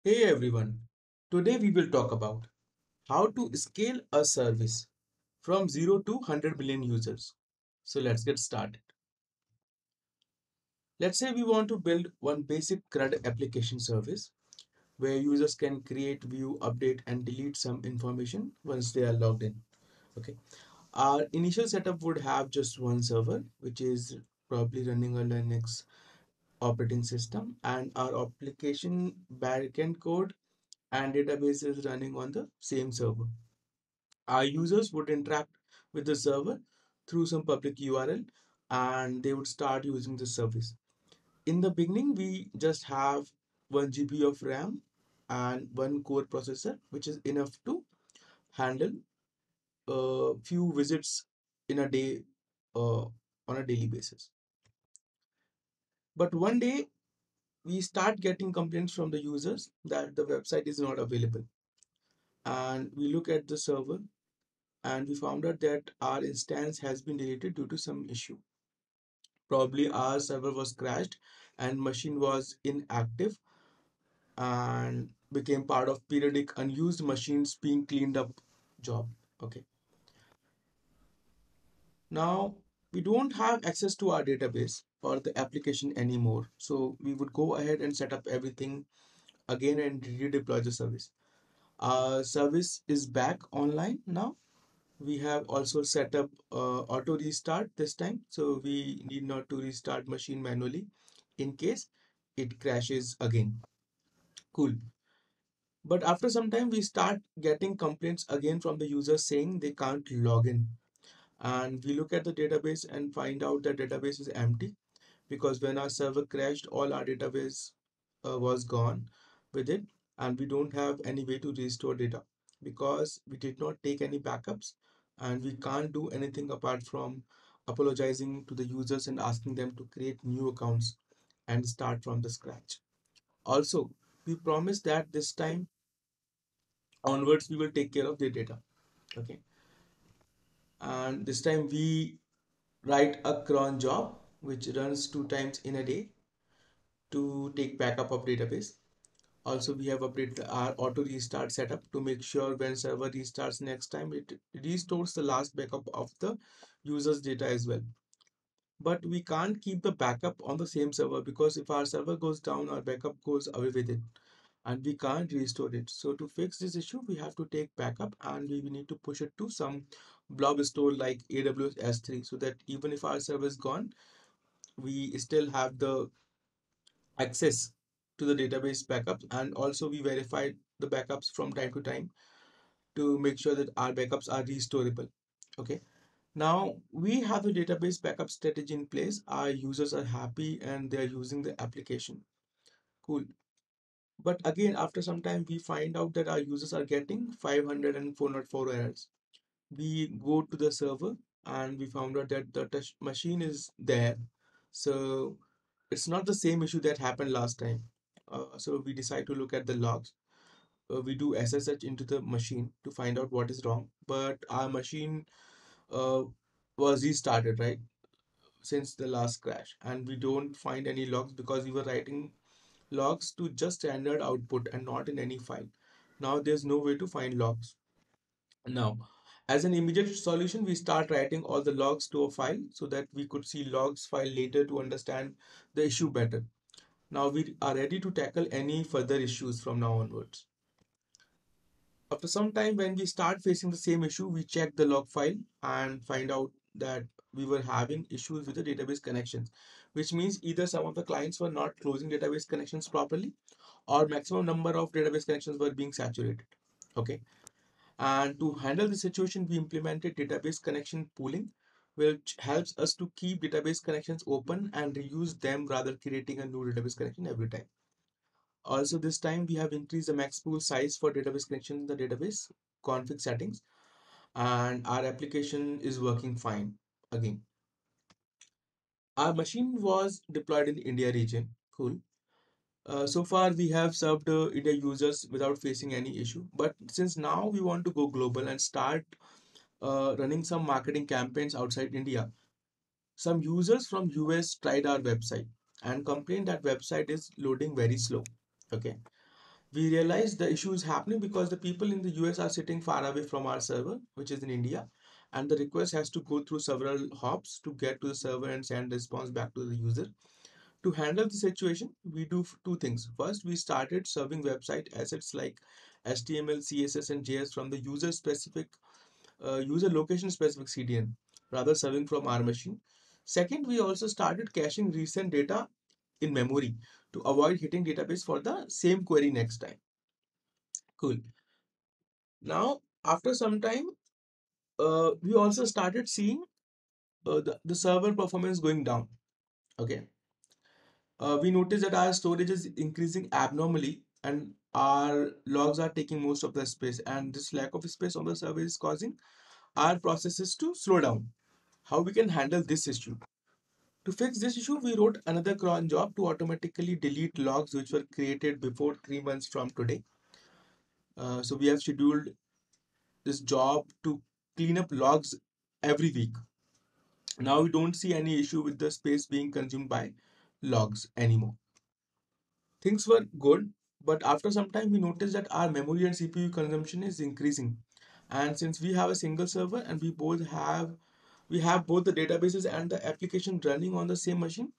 Hey everyone, today we will talk about how to scale a service from 0 to 100 million users. So let's get started. Let's say we want to build one basic CRUD application service where users can create, view, update, and delete some information once they are logged in. Okay. Our initial setup would have just one server, which is probably running a Linux operating system, and our application backend code and database is running on the same server. Our users would interact with the server through some public URL and they would start using the service. In the beginning, we just have 1 GB of RAM and one core processor, which is enough to handle a few visits in a day on a daily basis. But one day, we start getting complaints from the users that the website is not available. And we look at the server and we found out that our instance has been deleted due to some issue. Probably our server was crashed and machine was inactive and became part of periodic unused machines being cleaned up job. Okay. Now we don't have access to our database or the application anymore. So we would go ahead and set up everything again and redeploy the service. Our service is back online now. We have also set up auto restart this time, so we need not to restart machine manually in case it crashes again. Cool. But after some time, we start getting complaints again from the users saying they can't log in. And we look at the database and find out that database is empty because when our server crashed, all our database was gone with it, and we don't have any way to restore data because we did not take any backups, and we can't do anything apart from apologizing to the users and asking them to create new accounts and start from the scratch. Also, we promise that this time onwards we will take care of the data. Okay, and this time we write a cron job which runs 2 times in a day to take backup of database. Also, we have updated our auto restart setup to make sure when server restarts next time, it restores the last backup of the user's data as well. But we can't keep the backup on the same server because if our server goes down, our backup goes away with it and we can't restore it. So to fix this issue, we have to take backup and we need to push it to some blob store like AWS S3 so that even if our server is gone, we still have the access to the database backups, and also we verify the backups from time to time to make sure that our backups are restorable. Okay, now we have the database backup strategy in place. Our users are happy and they are using the application. Cool. But again, after some time, we find out that our users are getting 500 and 404 errors. We go to the server and we found out that the touch machine is there. So it's not the same issue that happened last time. So we decide to look at the logs. We do SSH into the machine to find out what is wrong. But our machine uh, was restarted, right? Since the last crash. And we don't find any logs because we were writing logs to just standard output and not in any file. Now there's no way to find logs. Now, as an immediate solution, we start writing all the logs to a file so that we could see logs file later to understand the issue better. Now we are ready to tackle any further issues from now onwards. After some time, when we start facing the same issue, we check the log file and find out that we were having issues with the database connections, which means either some of the clients were not closing database connections properly or maximum number of database connections were being saturated. Okay. And to handle the situation, we implemented database connection pooling, which helps us to keep database connections open and reuse them rather creating a new database connection every time. Also, this time we have increased the max pool size for database connection in the database config settings, and our application is working fine again. Our machine was deployed in India region. Cool. So far, we have served India users without facing any issue. But since now we want to go global and start running some marketing campaigns outside India, some users from US tried our website and complained that website is loading very slow. Okay. We realized the issue is happening because the people in the US are sitting far away from our server, which is in India, and the request has to go through several hops to get to the server and send response back to the user. To handle the situation, we do two things. First, we started serving website assets like HTML, CSS, and JS from the user location specific CDN, rather serving from our machine. Second, we also started caching recent data in memory to avoid hitting database for the same query next time. Cool. Now, after some time, we also started seeing the server performance going down. Okay. We noticed that our storage is increasing abnormally and our logs are taking most of the space, and this lack of space on the server is causing our processes to slow down. How we can handle this issue? To fix this issue, we wrote another cron job to automatically delete logs which were created before 3 months from today. So we have scheduled this job to clean up logs every week. Now we don't see any issue with the space being consumed by logs anymore. Things were good, but after some time we noticed that our memory and CPU consumption is increasing. And since we have a single server and we have both the databases and the application running on the same machine,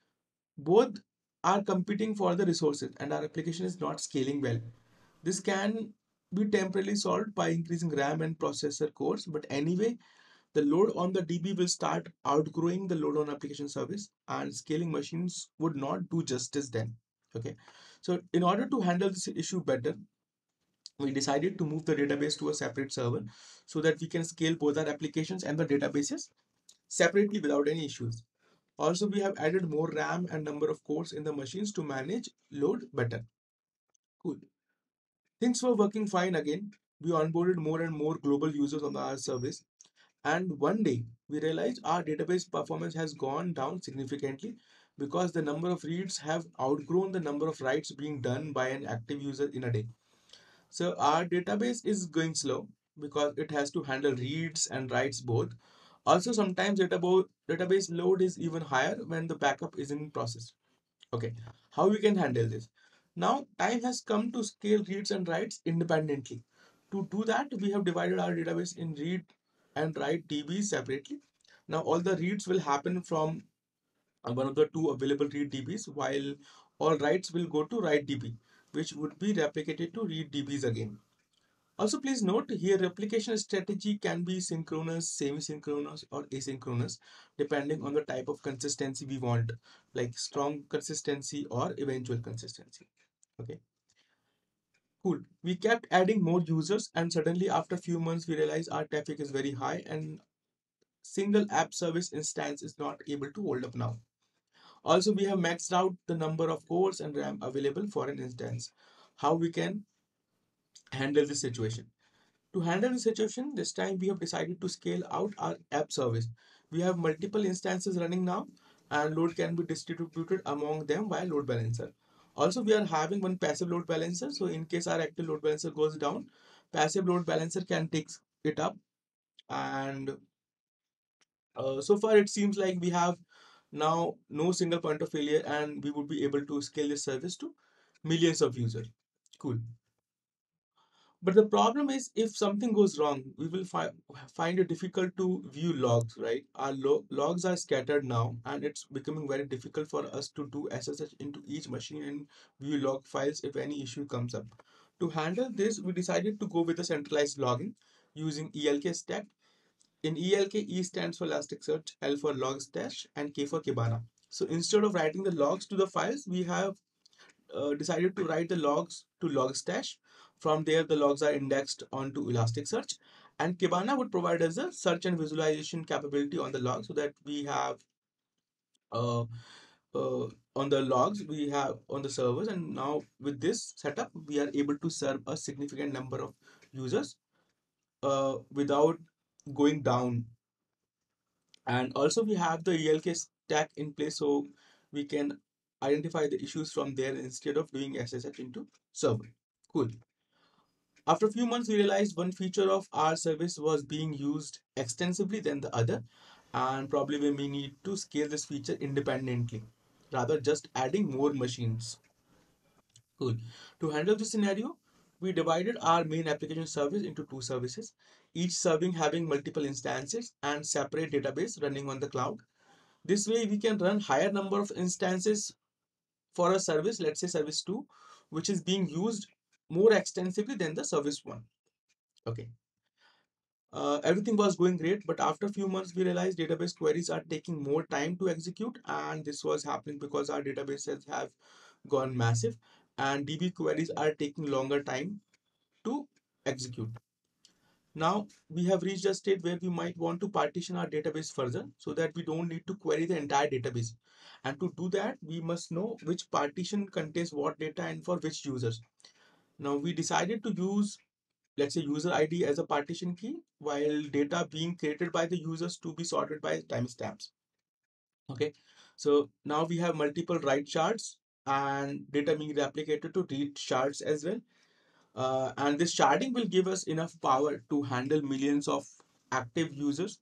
both are competing for the resources and our application is not scaling well. This can be temporarily solved by increasing RAM and processor cores, but anyway, the load on the DB will start outgrowing the load on application service, and scaling machines would not do justice then. Okay. So in order to handle this issue better, we decided to move the database to a separate server so that we can scale both our applications and the databases separately without any issues. Also, we have added more RAM and number of cores in the machines to manage load better. Cool. Things were working fine again. We onboarded more and more global users on our service. And one day, we realized our database performance has gone down significantly because the number of reads have outgrown the number of writes being done by an active user in a day. So our database is going slow because it has to handle reads and writes both. Also, sometimes database load is even higher when the backup is in process. Okay, how we can handle this? Now, time has come to scale reads and writes independently. To do that, we have divided our database in read and write DBs separately. Now, all the reads will happen from one of the two available read DBs, while all writes will go to write DB, which would be replicated to read DBs again. Also, please note here replication strategy can be synchronous, semi-synchronous, or asynchronous depending on the type of consistency we want, like strong consistency or eventual consistency. Okay, cool. We kept adding more users, and suddenly after a few months, we realized our traffic is very high and single app service instance is not able to hold up now. Also, we have maxed out the number of cores and RAM available for an instance. How we can handle this situation? To handle the situation, this time we have decided to scale out our app service. We have multiple instances running now, and load can be distributed among them via load balancer. Also, we are having one passive load balancer. So, in case our active load balancer goes down, passive load balancer can take it up. And so far, it seems like we have now no single point of failure, and we would be able to scale this service to millions of users. Cool. But the problem is, if something goes wrong, we will find it difficult to view logs, right? Our logs are scattered now, and it's becoming very difficult for us to do SSH into each machine and view log files if any issue comes up. To handle this, we decided to go with a centralized logging using ELK stack. In ELK, E stands for Elasticsearch, L for Logstash, and K for Kibana. So instead of writing the logs to the files, we have decided to write the logs to Logstash. From there, the logs are indexed onto Elasticsearch. And Kibana would provide us a search and visualization capability on the log so that we have uh, uh, on the logs we have on the servers. And now with this setup, we are able to serve a significant number of users without going down. And also we have the ELK stack in place so we can identify the issues from there instead of doing SSH into server. Cool. After a few months, we realized one feature of our service was being used extensively than the other, and probably we may need to scale this feature independently, rather just adding more machines. Cool. To handle this scenario, we divided our main application service into two services, each serving having multiple instances and separate database running on the cloud. This way, we can run higher number of instances for a service, let's say service 2, which is being used more extensively than the service 1. Okay. Everything was going great, but after a few months, we realized database queries are taking more time to execute, and this was happening because our databases have gone massive, and DB queries are taking longer time to execute. Now we have reached a state where we might want to partition our database further so that we don't need to query the entire database. And to do that, we must know which partition contains what data and for which users. Now we decided to use, let's say, user ID as a partition key while data being created by the users to be sorted by timestamps. Okay, so now we have multiple write shards and data being replicated to read shards as well. And this sharding will give us enough power to handle millions of active users.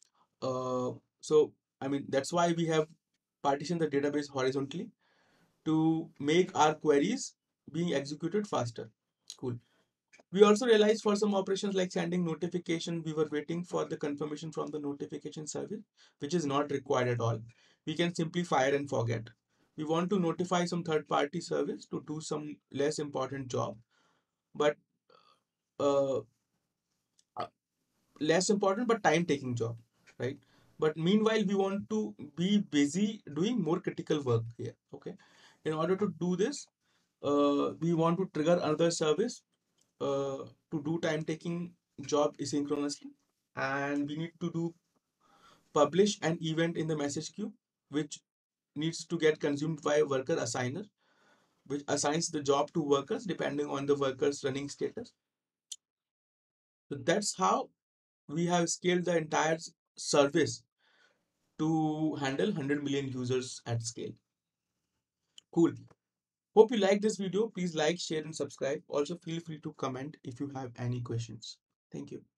So, I mean, that's why we have partitioned the database horizontally to make our queries being executed faster. Cool. We also realized for some operations like sending notification, we were waiting for the confirmation from the notification service, which is not required at all. We can simply fire and forget. We want to notify some third party service to do some less important job, but uh, uh, less important but time taking job, right? But meanwhile, we want to be busy doing more critical work here. Okay. In order to do this, we want to trigger another service to do time taking job asynchronously, and we need to do publish an event in the message queue which needs to get consumed by a worker assigner, which assigns the job to workers depending on the worker's running status. So that's how we have scaled the entire service to handle 100 million users at scale. Cool. Hope you like this video. Please like, share, and subscribe. Also, feel free to comment if you have any questions. Thank you.